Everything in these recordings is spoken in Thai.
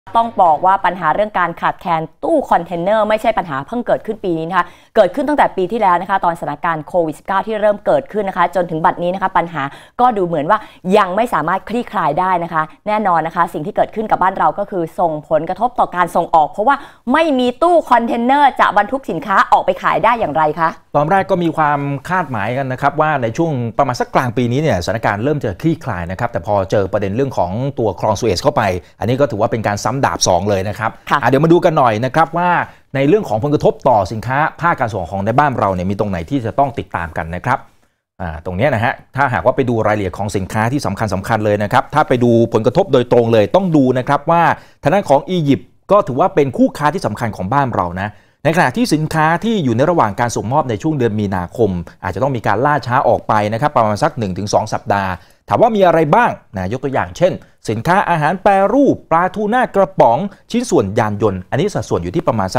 ต้องบอกว่าปัญหาเรื่องการขาดแคลนตู้คอนเทนเนอร์ไม่ใช่ปัญหาเพิ่งเกิดขึ้นปีนี้นะคะเกิดขึ้นตั้งแต่ปีที่แล้วนะคะตอนสถานการณ์โควิด -19 ที่เริ่มเกิดขึ้นนะคะจนถึงบัดนี้นะคะปัญหาก็ดูเหมือนว่ายังไม่สามารถคลี่คลายได้นะคะแน่นอนนะคะสิ่งที่เกิดขึ้นกับบ้านเราก็คือส่งผลกระทบต่อการส่งออกเพราะว่าไม่มีตู้คอนเทนเนอร์จะบรรทุกสินค้าออกไปขายได้อย่างไรคะตอนแรกก็มีความคาดหมายกันนะครับว่าในช่วงประมาณสักกลางปีนี้เนี่ยสถานการณ์เริ่มจะคลี่คลายนะครับแต่พอเจอประเด็นเรื่องของตัวคลองสุเอซเข้าไปอันนี้ก็ถือว่าเป็นการซ้ำดาบ2เลยนะครับเดี๋ยวมาดูกันหน่อยนะครับว่าในเรื่องของผลกระทบต่อสินค้าภาคการส่งของในบ้านเราเนี่ยมีตรงไหนที่จะต้องติดตามกันนะครับตรงนี้นะฮะถ้าหากว่าไปดูรายละเอียดของสินค้าที่สำคัญเลยนะครับถ้าไปดูผลกระทบโดยตรงเลยต้องดูนะครับว่าทางด้านของอียิปต์ก็ถือว่าเป็นคู่ค้าที่สำคัญของบ้านเรานะในขณะที่สินค้าที่อยู่ในระหว่างการส่งมอบในช่วงเดือนมีนาคมอาจจะต้องมีการล่าช้าออกไปนะครับประมาณสัก 1-2 สัปดาห์ถามว่ามีอะไรบ้างนะยกตัวอย่างเช่นสินค้าอาหารแปรรูปปลาทูน่ากระป๋องชิ้นส่วนยานยนต์อันนี้สัดส่วนอยู่ที่ประมาณสัก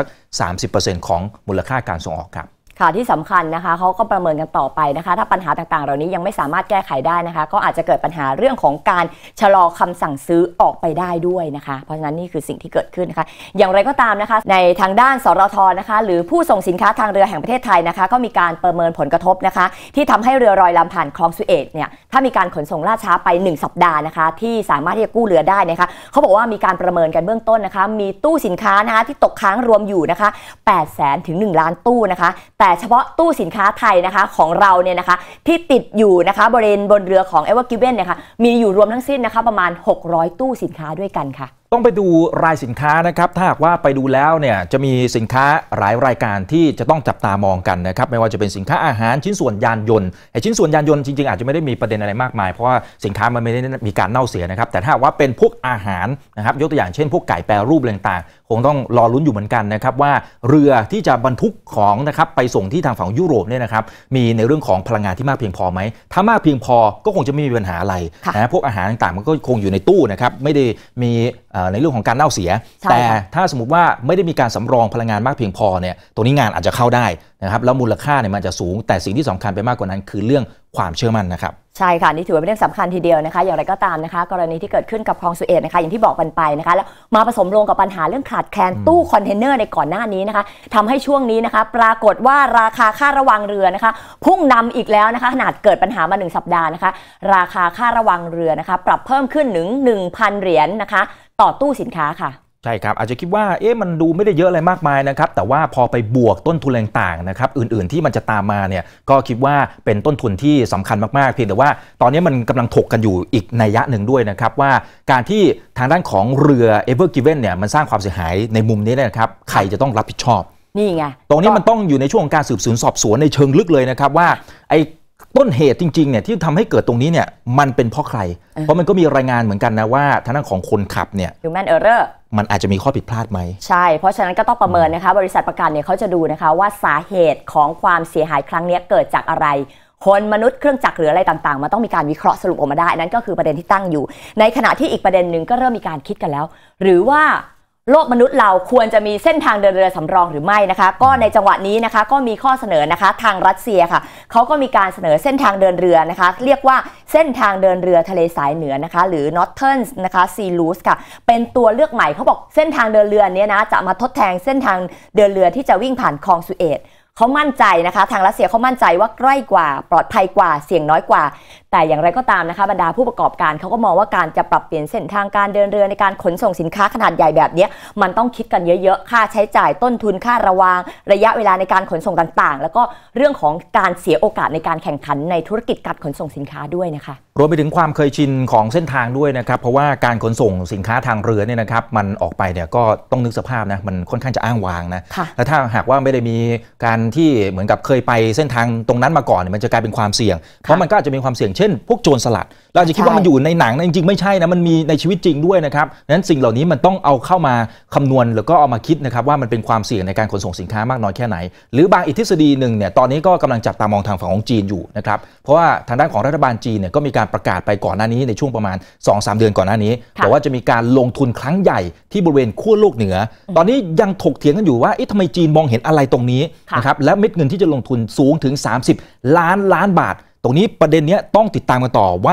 30% ของมูลค่าการส่งออกครับค่ะที่สำคัญนะคะเขาก็ประเมินกันต่อไปนะคะถ้าปัญหาต่างๆเหล่านี้ยังไม่สามารถแก้ไขได้นะคะก็อาจจะเกิดปัญหาเรื่องของการชะลอคำสั่งซื้อออกไปได้ด้วยนะคะเพราะฉะนั้นนี่คือสิ่งที่เกิดขึ้นนะคะอย่างไรก็ตามนะคะในทางด้านสรท.นะคะหรือผู้ส่งสินค้าทางเรือแห่งประเทศไทยนะคะก็มีการประเมินผลกระทบนะคะที่ทำให้เรือรอยลำผ่านคลองสุเอซเนี่ยถ้ามีการขนส่งล่าช้าไป1สัปดาห์นะคะที่สามารถที่จะกู้เรือได้นะคะเขาบอกว่ามีการประเมินกันเบื้องต้นนะคะมีตู้สินค้านะคะที่ตกค้างรวมอยู่นะคะ800,000 ถึง 1 ล้านตู้นะคะแต่เฉพาะตู้สินค้าไทยนะคะของเราเนี่ยนะคะที่ติดอยู่นะคะบริเวณบนเรือของเอเวอร์กิเว่นเนี่ยค่ะมีอยู่รวมทั้งสิ้นนะคะประมาณ600ตู้สินค้าด้วยกันค่ะต้องไปดูรายสินค้านะครับถ้าหากว่าไปดูแล้วเนี่ยจะมีสินค้าหลายรายการที่จะต้องจับตามองกันนะครับไม่ว่าจะเป็นสินค้าอาหารชิ้นส่วนยานยนต์ชิ้นส่วนยานยนต์จริงๆอาจจะไม่ได้มีประเด็นอะไรมากมายเพราะว่าสินค้ามันไม่ได้มีการเน่าเสียนะครับแต่ถ้าว่าเป็นพวกอาหารนะครับยกตัวอย่างเช่นพวกไก่แปรรูปต่างๆคงต้องรอลุ้นอยู่เหมือนกันนะครับว่าเรือที่จะบรรทุกของนะครับไปส่งที่ทางฝั่งยุโรปเนี่ยนะครับมีในเรื่องของพลังงานที่มากเพียงพอไหมถ้ามากเพียงพอก็คงจะไม่มีปัญหาอะไรนะพวกอาหารต่างๆมันก็คงอยู่ในตู้นะครับไม่ได้มีในเรื่องของการเน่าเสียแต่ถ้าสมมติว่าไม่ได้มีการสำรองพลังงานมากเพียงพอเนี่ยตรงนี้งานอาจจะเข้าได้นะครับแล้วมูลค่าเนี่ยมันจะสูงแต่สิ่งที่สำคัญไปมากกว่านั้นคือเรื่องความเชื่อมั่นนะครับใช่ค่ะนี่ถือว่าเป็นเรื่องสำคัญทีเดียวนะคะอย่างไรก็ตามนะคะกรณีที่เกิดขึ้นกับคลองสุเอซนะคะอย่างที่บอกกันไปนะคะแล้วมาผสมลงกับปัญหาเรื่องขาดแคลนตู้คอนเทนเนอร์ในก่อนหน้านี้นะคะทำให้ช่วงนี้นะคะปรากฏว่าราคาค่าระวังเรือนะคะพุ่งนำอีกแล้วนะคะขนาดเกิดปัญหามา1สัปดาห์นะคะราคาค่าระวังเรือนะคะปรับเพิ่มขึ้นถึง 1,000 เหรียญนะคะต่อตู้สินค้าค่ะใช่ครับอาจจะคิดว่ามันดูไม่ได้เยอะอะไรมากมายนะครับแต่ว่าพอไปบวกต้นทุนต่างๆนะครับอื่นๆที่มันจะตามมาเนี่ยก็คิดว่าเป็นต้นทุนที่สำคัญมากๆเพียงแต่ว่าตอนนี้มันกำลังถกกันอยู่อีกนัยยะหนึ่งด้วยนะครับว่าการที่ทางด้านของเรือเอเวอร์กิเว่นเนี่ยมันสร้างความเสียหายในมุมนี้นะครับใครจะต้องรับผิดชอบนี่ไงตรงนี้มันต้องอยู่ในช่วงการสืบสวนสอบสวนในเชิงลึกเลยนะครับว่าต้นเหตุจริงๆเนี่ยที่ทำให้เกิดตรงนี้เนี่ยมันเป็นเพราะใครเพราะมันก็มีรายงานเหมือนกันนะว่าทางด้านของคนขับเนี่ย Human Error มันอาจจะมีข้อผิดพลาดไหมใช่เพราะฉะนั้นก็ต้องประเมินนะคะบริษัทประกันเนี่ยเขาจะดูนะคะว่าสาเหตุของความเสียหายครั้งนี้เกิดจากอะไรคนมนุษย์เครื่องจักรหรืออะไรต่างๆมันต้องมีการวิเคราะห์สรุปออกมาได้นั่นก็คือประเด็นที่ตั้งอยู่ในขณะที่อีกประเด็นหนึ่งก็เริ่มมีการคิดกันแล้วหรือว่าโลกมนุษย์เราควรจะมีเส้นทางเดินเรือสำรองหรือไม่นะคะก็ในจังหวะนี้นะคะก็มีข้อเสนอนะคะทางรัสเซียค่ะเขาก็มีการเสนอเส้นทางเดินเรือนะคะเรียกว่าเส้นทางเดินเรือทะเลสายเหนือนะคะหรือ Northern นะคะ Sea Route ค่ะเป็นตัวเลือกใหม่เขาบอกเส้นทางเดินเรือนี้นะจะมาทดแทนเส้นทางเดินเรือที่จะวิ่งผ่านคลองสุเอซเขามั่นใจนะคะทางรัสเซียเขามั่นใจว่าใกล้กว่าปลอดภัยกว่าเสี่ยงน้อยกว่าแต่อย่างไรก็ตามนะคะบรรดาผู้ประกอบการเขาก็มองว่าการจะปรับเปลี่ยนเส้นทางการเดินเรือในการขนส่งสินค้าขนาดใหญ่แบบนี้มันต้องคิดกันเยอะๆค่าใช้จ่ายต้นทุนค่าระวางระยะเวลาในการขนส่งต่างๆแล้วก็เรื่องของการเสียโอกาสในการแข่งขันในธุรกิจการขนส่งสินค้าด้วยนะคะรวมไปถึงความเคยชินของเส้นทางด้วยนะครับเพราะว่าการขนส่งสินค้าทางเรือเนี่ยนะครับมันออกไปเนี่ยก็ต้องนึกสภาพนะมันค่อนข้างจะอ้างว้างนะและถ้าหากว่าไม่ได้มีการที่เหมือนกับเคยไปเส้นทางตรงนั้นมาก่อนเนี่ยมันจะกลายเป็นความเสี่ยงเพราะมันก็อาจจะมีความเสี่ยงเช่นพวกโจรสลัดเราจะคิดว่ามันอยู่ในหนังจริงๆไม่ใช่นะมันมีในชีวิตจริงด้วยนะครับนั้นสิ่งเหล่านี้มันต้องเอาเข้ามาคำนวณแล้วก็เอามาคิดนะครับว่ามันเป็นความเสี่ยงในการขนส่งสินค้ามากน้อยแค่ไหนหรือบางอีกทฤษฎีหนึ่งเนี่ยตอนนี้ก็กำลังจับตามองทางฝั่งของจีนอยู่นะครับเพราะว่าทางด้านของรัฐบาลจีนเนี่ยก็มีการประกาศไปก่อนหน้านี้ในช่วงประมาณ 2-3 เดือนก่อนหน้านี้บอกว่าจะมีการลงทุนครั้งใหญ่ที่บริเวณขั้วโลกเหนือตอนนี้ยังถกเถียงกันอยู่ว่าทำไมจีนมองเห็นอะไรตรงนี้นะครับและเม็ดเงินที่จะลงทุนสูงถึง30 ล้านบาทตรงนี้ประเด็นนี้ต้องติดตามกันต่อว่า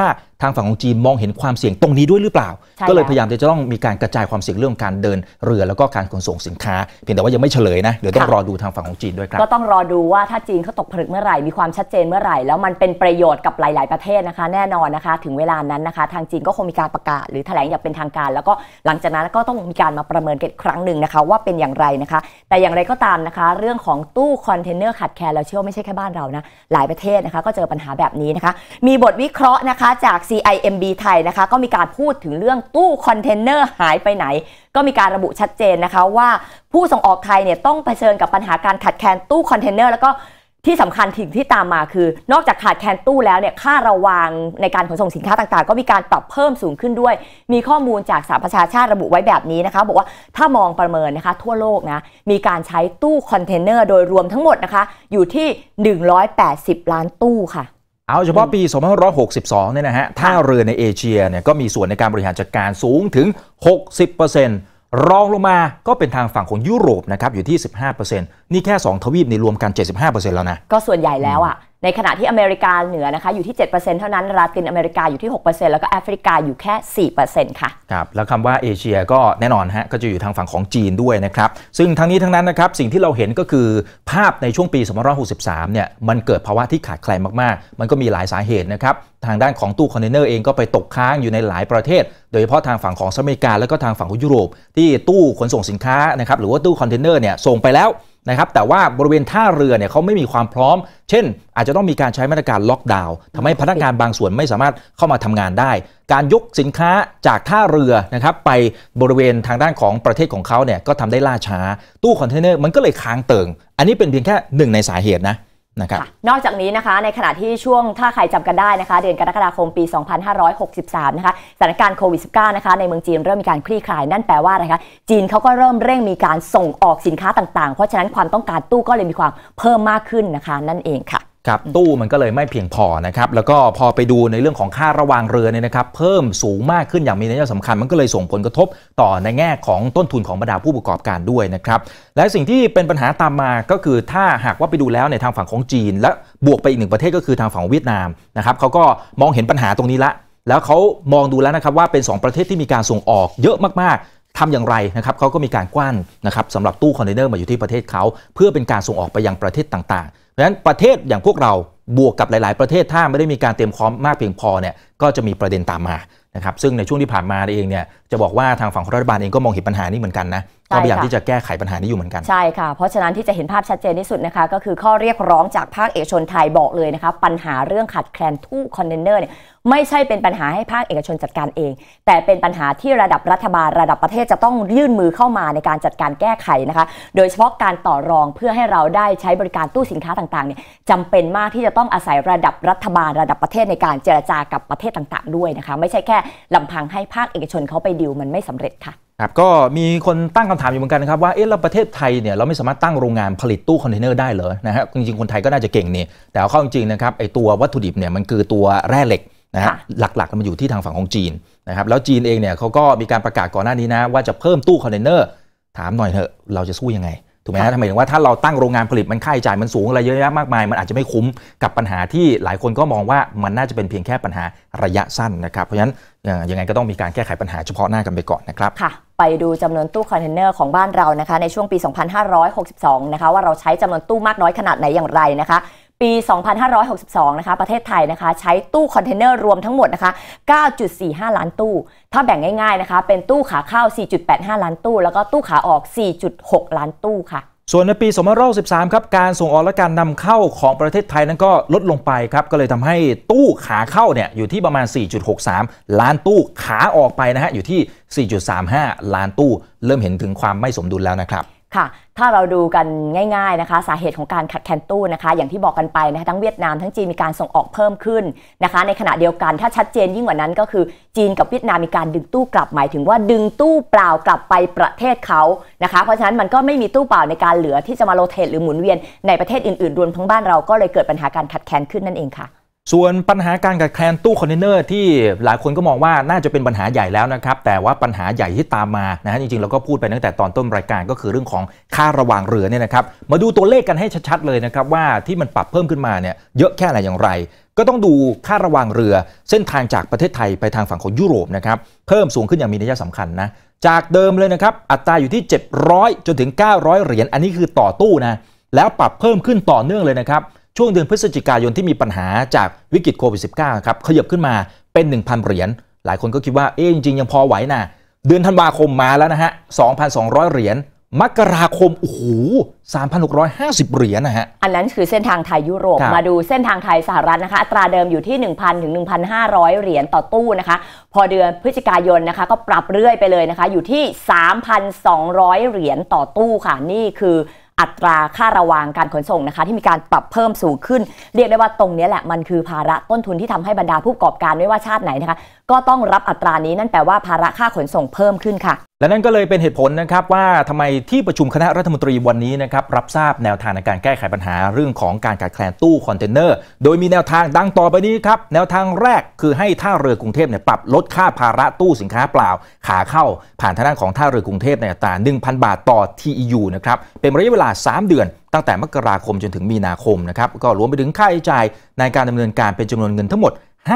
ทางฝั่งของจีนมองเห็นความเสี่ยงตรงนี้ด้วยหรือเปล่าก็เลยพยายามจะต้องมีการกระจายความเสี่ยงเรื่องการเดินเรือแล้วก็การขนส่งสินค้าเพียงแต่ว่ายังไม่เฉลยนะเดี๋ยวต้องรอดูทางฝั่งของจีนด้วยครับก็ต้องรอดูว่าถ้าจีนเขาตกผลึกเมื่อไหร่มีความชัดเจนเมื่อไหร่แล้วมันเป็นประโยชน์กับหลายๆประเทศนะคะแน่นอนนะคะถึงเวลานั้นนะคะทางจีนก็คงมีการประกาศหรือแถลงอย่างเป็นทางการแล้วก็หลังจากนั้นก็ต้องมีการมาประเมินกันอีกครั้งหนึ่งนะคะว่าเป็นอย่างไรนะคะแต่อย่างไรก็ตามนะคะเรื่องของตู้คอนเทนเนอร์ขาดแคลนเราเชื่อไม่ใช่แค่บ้านเรานะหลายประเทศนะคะก็เจอปัญหาแบบนี้นะคะมีบทวิเคราะห์นะคะจาก CIMB ไทยนะคะก็มีการพูดถึงเรื่องตู้คอนเทนเนอร์หายไปไหนก็มีการระบุชัดเจนนะคะว่าผู้ส่งออกไทยเนี่ยต้องเผชิญกับปัญหาการขาดแคลนตู้คอนเทนเนอร์แล้วก็ที่สำคัญสิ่งที่ตามมาคือนอกจากขาดแคลนตู้แล้วเนี่ยค่าระวางในการขนส่งสินค้าต่างๆก็มีการปรับเพิ่มสูงขึ้นด้วยมีข้อมูลจากสหประชาชาติระบุไว้แบบนี้นะคะบอกว่าถ้ามองประเมินนะคะทั่วโลกนะมีการใช้ตู้คอนเทนเนอร์โดยรวมทั้งหมดนะคะอยู่ที่180ล้านตู้ค่ะเอาเฉพาะปี2562เนี่ยนะฮะท่าเรือในเอเชียเนี่ยก็มีส่วนในการบริหารจัดการสูงถึง 60%รองลงมาก็เป็นทางฝั่งของยุโรปนะครับอยู่ที่ 15% นี่แค่2ทวีปนี่รวมกัน 75% แล้วนะก็ส่วนใหญ่แล้วอ่ะในขณะที่อเมริกาเหนือนะคะอยู่ที่ 7% เท่านั้นลาตินอเมริกาอยู่ที่ 6% แล้วก็แอฟริกาอยู่แค่ 4% ค่ะครับแล้วคำว่าเอเชียก็แน่นอนฮะก็จะอยู่ทางฝั่งของจีนด้วยนะครับซึ่งทั้งนี้ทั้งนั้นนะครับสิ่งที่เราเห็นก็คือภาพในช่วงปี2563เนี่ยมันเกิดภาวะที่ขาดแคลนมากๆมันก็มีหลายสาเหตุนะครับทางด้านของตู้คอนเทนเนอร์เองก็ไปตกค้างอยู่ในหลายประเทศโดยเฉพาะทางฝั่งของสหรัฐอเมริกาแล้วก็ทางฝั่งของยุโรปที่ตู้ขนส่งสินค้านะครับหรือว่าตู้คอนเทนเนอร์เนี่ยส่งไปแล้วนะครับแต่ว่าบริเวณท่าเรือเนี่ยเขาไม่มีความพร้อมเช่นอาจจะต้องมีการใช้มาตรการล็อกดาวน์ทำให้พนักงานบางส่วนไม่สามารถเข้ามาทำงานได้การยกสินค้าจากท่าเรือนะครับไปบริเวณทางด้านของประเทศของเขาเนี่ยก็ทำได้ล่าช้าตู้คอนเทนเนอร์มันก็เลยค้างเติ่งอันนี้เป็นเพียงแค่หนึ่งในสาเหตุนะครับนอกจากนี้นะคะในขณะที่ช่วงถ้าใครจำกันได้นะคะเดือนกรกฎาคมปี 2563 นะคะสถานการณ์โควิด -19 นะคะในเมืองจีนเริ่มมีการคลี่คลายนั่นแปลว่าอะไรคะจีนเขาก็เริ่มเร่งมีการส่งออกสินค้าต่างๆเพราะฉะนั้นความต้องการตู้ก็เลยมีความเพิ่มมากขึ้นนะคะนั่นเองค่ะครับตู้มันก็เลยไม่เพียงพอนะครับแล้วก็พอไปดูในเรื่องของค่าระวางเรือเนี่ยนะครับเพิ่มสูงมากขึ้นอย่างมีนัยสำคัญมันก็เลยส่งผลกระทบต่อในแง่ของต้นทุนของบรรดาผู้ประกอบการด้วยนะครับและสิ่งที่เป็นปัญหาตามมาก็คือถ้าหากว่าไปดูแล้วในทางฝั่งของจีนและบวกไปอีกหนึ่งประเทศก็คือทางฝั่งเวียดนามนะครับเขาก็มองเห็นปัญหาตรงนี้ละแล้วเขามองดูแล้วนะครับว่าเป็น2ประเทศที่มีการส่งออกเยอะมากๆทำอย่างไรนะครับเขาก็มีการกว้านนะครับสำหรับตู้คอนเทนเนอร์มาอยู่ที่ประเทศเขาเพื่อเป็นการส่งออกไปยังประเทศต่างๆเพราะฉะนั้นประเทศอย่างพวกเราบวกกับหลายๆประเทศถ้าไม่ได้มีการเตรียมพร้อมมากเพียงพอเนี่ยก็จะมีประเด็นตามมานะครับซึ่งในช่วงที่ผ่านมาเองเนี่ยจะบอกว่าทางฝั่งรัฐบาลเองก็มองเห็นปัญหานี้เหมือนกันนะก็พยายามที่จะแก้ไขปัญหานี้อยู่เหมือนกันใช่ค่ะเพราะฉะนั้นที่จะเห็นภาพชัดเจนที่สุดนะคะก็คือข้อเรียกร้องจากภาคเอกชนไทยบอกเลยนะคะปัญหาเรื่องขาดแคลนตู้คอนเทนเนอร์เนี่ยไม่ใช่เป็นปัญหาให้ภาคเอกชนจัดการเองแต่เป็นปัญหาที่ระดับรัฐบาลระดับประเทศจะต้องยื่นมือเข้ามาในการจัดการแก้ไขนะคะโดยเฉพาะการต่อรองเพื่อให้เราได้ใช้บริการตู้สินค้าต่างๆเนี่ยจำเป็นมากที่จะต้องอาศัยระดับรัฐบาลระดับประเทศในการเจรจากับประเทศต่างๆด้วยนะคะไม่ใช่แค่ลำพังให้ภาคเอกชนเขาไปดิวมันไม่สำเร็จค่ะครับก็มีคนตั้งคำถามอยู่เหมือนกันนะครับว่าแล้วประเทศไทยเนี่ยเราไม่สามารถตั้งโรงงานผลิตตู้คอนเทนเนอร์ได้เหรอนะฮะจริงๆคนไทยก็น่าจะเก่งนี่แต่เอาเข้าจริงๆนะครับไอตัววัตถุดิบเนี่ยมันคือตัวแร่เหล็กนะฮะหลักๆมันอยู่ที่ทางฝั่งของจีนนะครับแล้วจีนเองเนี่ยเขาก็มีการประกาศก่อนหน้านี้นะว่าจะเพิ่มตู้คอนเทนเนอร์ถามหน่อยเถอะเราจะสู้ยังไงถูกไหมฮะทำไมถึงว่าถ้าเราตั้งโรงงานผลิตมันค่าใช้จ่ายมันสูงอะไรเยอะแยะมากมายมันอาจจะไม่คุ้มกับปัญหาที่หลายคนก็มองว่ามันน่าจะเป็นเพียงแค่ปัญหาระยะสั้นนะครับเพราะฉะนั้นยังไงก็ต้องมีการแก้ไขปัญหาเฉพาะหน้ากันไปก่อนนะครับค่ะไปดูจำนวนตู้คอนเทนเนอร์ของบ้านเรานะคะในช่วงปี 2562 นะคะว่าเราใช้จำนวนตู้มากน้อยขนาดไหนอย่างไรนะคะปี 2562 นะคะประเทศไทยนะคะใช้ตู้คอนเทนเนอร์รวมทั้งหมดนะคะ 9.45 ล้านตู้ถ้าแบ่งง่ายๆนะคะเป็นตู้ขาเข้า 4.85 ล้านตู้แล้วก็ตู้ขาออก 4.6 ล้านตู้ค่ะส่วนในปี2563ครับการส่งออกและการนำเข้าของประเทศไทยนั้นก็ลดลงไปครับก็เลยทำให้ตู้ขาเข้าเนี่ยอยู่ที่ประมาณ 4.63 ล้านตู้ขาออกไปนะฮะอยู่ที่ 4.35 ล้านตู้เริ่มเห็นถึงความไม่สมดุลแล้วนะครับค่ะถ้าเราดูกันง่ายๆนะคะสาเหตุของการขาดแคลนตู้นะคะอย่างที่บอกกันไปนะคะทั้งเวียดนามทั้งจีนมีการส่งออกเพิ่มขึ้นนะคะในขณะเดียวกันถ้าชัดเจนยิ่งกว่านั้นก็คือจีนกับเวียดนามมีการดึงตู้กลับหมายถึงว่าดึงตู้เปล่ากลับไปประเทศเขานะคะเพราะฉะนั้นมันก็ไม่มีตู้เปล่าในการเหลือที่จะมาโรเตทหรือหมุนเวียนในประเทศอื่นๆรวมทั้งบ้านเราก็เลยเกิดปัญหาการขาดแคลนขึ้นนั่นเองค่ะส่วนปัญหาการขาดแคลนตู้คอนเทนเนอร์ที่หลายคนก็มองว่าน่าจะเป็นปัญหาใหญ่แล้วนะครับแต่ว่าปัญหาใหญ่ที่ตามมานะฮะจริงๆเราก็พูดไปตั้งแต่ตอนต้นรายการก็คือเรื่องของค่าระวางเรือเนี่ยนะครับมาดูตัวเลขกันให้ชัดๆเลยนะครับว่าที่มันปรับเพิ่มขึ้นมาเนี่ยเยอะแค่ไหนอย่างไรก็ต้องดูค่าระวางเรือเส้นทางจากประเทศไทยไปทางฝั่งของยุโรปนะครับเพิ่มสูงขึ้นอย่างมีนัยสำคัญนะจากเดิมเลยนะครับอัตราอยู่ที่700จนถึง900เหรียญอันนี้คือต่อตู้นะแล้วปรับเพิ่มขึ้นต่อเนื่องเลยนะครับช่วงเดือนพฤศจิกายนที่มีปัญหาจากวิกฤตโควิด -19 ครับขยับขึ้นมาเป็น 1,000 เหรียญหลายคนก็คิดว่าจริงๆยังพอไหวนะเดือนธันวาคมมาแล้วนะฮะ 2,200 เหรียยญมกราคมโอ้โห 3,650 เหรียญนะฮะอันนั้นคือเส้นทางไทยยุโรปมาดูเส้นทางไทยสหรัฐนะคะอัตราเดิมอยู่ที่ 1,000 ถึง 1,500 เหรียญต่อตู้นะคะพอเดือนพฤศจิกายนนะคะก็ปรับเรื่อยไปเลยนะคะอยู่ที่ 3,200 เหรียญต่อตู้ค่ะนี่คืออัตราค่าระวางการขนส่งนะคะที่มีการปรับเพิ่มสูงขึ้นเรียกได้ว่าตรงนี้แหละมันคือภาระต้นทุนที่ทำให้บรรดาผู้ประกอบการไม่ว่าชาติไหนนะคะก็ต้องรับอัตรานี้นั่นแปลว่าภาระค่าขนส่งเพิ่มขึ้นค่ะและนั่นก็เลยเป็นเหตุผลนะครับว่าทำไมที่ประชุมคณะรัฐมนตรีวันนี้นะครับรับทราบแนวทางในการแก้ไขปัญหาเรื่องของการขาดแคลนตู้คอนเทนเนอร์โดยมีแนวทางดังต่อไปนี้ครับแนวทางแรกคือให้ท่าเรือกรุงเทพปรับลดค่าภาระตู้สินค้าเปล่าขาเข้าผ่านทางด้านของท่าเรือกรุงเทพในอัตรา 1,000 บาทต่อ TEU นะครับเป็นระยะเวลา3 เดือนตั้งแต่มกราคมจนถึงมีนาคมนะครับก็รวมไปถึงค่าใช้จ่ายในการดำเนินการเป็นจำนวนเงินทั้งหมด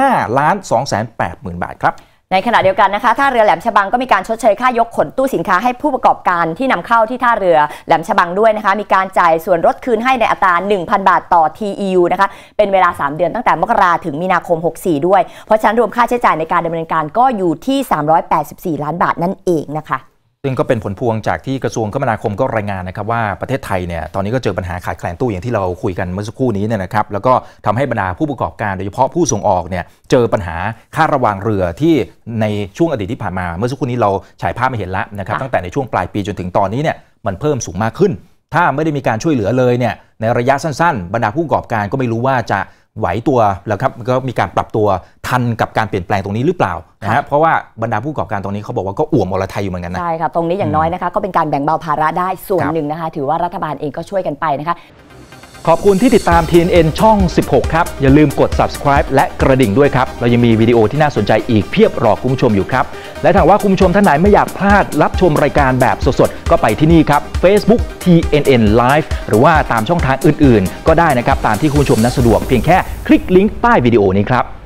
5,280,000 บาทครับในขณะเดียวกันนะคะท่าเรือแหลมฉบังก็มีการชดเชยค่ายกขนตู้สินค้าให้ผู้ประกอบการที่นำเข้าที่ท่าเรือแหลมฉบังด้วยนะคะมีการจ่ายส่วนลดคืนให้ในอัตรา 1,000 บาทต่อ TEU นะคะเป็นเวลา3 เดือนตั้งแต่มกราถึงมีนาคม 64ด้วยเพราะฉะนั้นรวมค่าใช้จ่ายในการดำเนินการก็อยู่ที่384 ล้านบาทนั่นเองนะคะซึ่งก็เป็นผลพวงจากที่กระทรวงคมนาคมก็รายงานนะครับว่าประเทศไทยเนี่ยตอนนี้ก็เจอปัญหาขาดแคลนตู้อย่างที่เราคุยกันเมื่อสักครู่นี้เนี่ยนะครับแล้วก็ทำให้บรรดาผู้ประกอบการโดยเฉพาะผู้ส่งออกเนี่ยเจอปัญหาค่าระวางเรือที่ในช่วงอดีตที่ผ่านมาเมื่อสักครู่นี้เราฉายภาพมาเห็นแล้วนะครับตั้งแต่ในช่วงปลายปีจนถึงตอนนี้เนี่ยมันเพิ่มสูงมากขึ้นถ้าไม่ได้มีการช่วยเหลือเลยเนี่ยในระยะสั้นๆบรรดาผู้ประกอบการก็ไม่รู้ว่าจะไหวตัวแล้วครับก็มีการปรับตัวทันกับการเปลี่ยนแปลงตรงนี้หรือเปล่านะฮะเพราะว่าบรรดาผู้ประกอบการตรงนี้เขาบอกว่าก็อ่วมอรไทยอยู่เหมือนกันนะใช่ค่ะตรงนี้อย่างน้อยนะคะก็เป็นการแบ่งเบาภาระได้ส่วนหนึ่งนะคะถือว่ารัฐบาลเองก็ช่วยกันไปนะคะขอบคุณที่ติดตาม TNN ช่อง 16 ครับอย่าลืมกด subscribe และกระดิ่งด้วยครับเรายังมีวิดีโอที่น่าสนใจอีกเพียบรอคุณผู้ชมอยู่ครับและถ้าว่าคุณผู้ชมท่านไหนไม่อยากพลาดรับชมรายการแบบสดๆก็ไปที่นี่ครับ Facebook TNN Live หรือว่าตามช่องทางอื่นๆก็ได้นะครับตามที่คุณผู้ชมนั้นสะดวกเพียงแค่คลิกลิงก์ใต้วิดีโอนี้ครับ